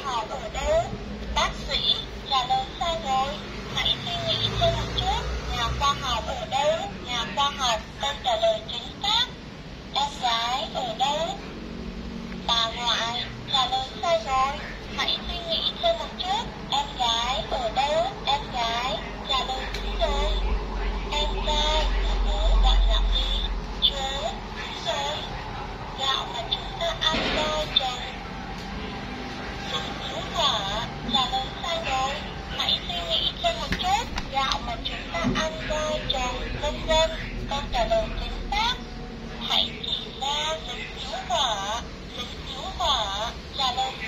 học ở đâu? Bác sĩ trả lời sai rồi. Hãy suy nghĩ thêm một chút. Nhà khoa học ở đâu? Nhà khoa học, câu trả lời chính xác. Em gái ở đâu? Bà ngoại trả lời sai rồi. Hãy suy nghĩ thêm một chút. Em gái ở đâu? Em gái trả lời đúng rồi. Em trai là bố gọi gạo gì? Chú, đúng rồi. Gạo mà chúng ta ăn vai trồng. Lính cứu hỏa trả lời sai rồi. Hãy suy nghĩ thêm một chút. Gạo mà chúng ta ăn vai trồng, vân vân. Câu trả lời chính xác. Hãy chỉ ra lính cứu hỏa. Lính cứu hỏa trả lời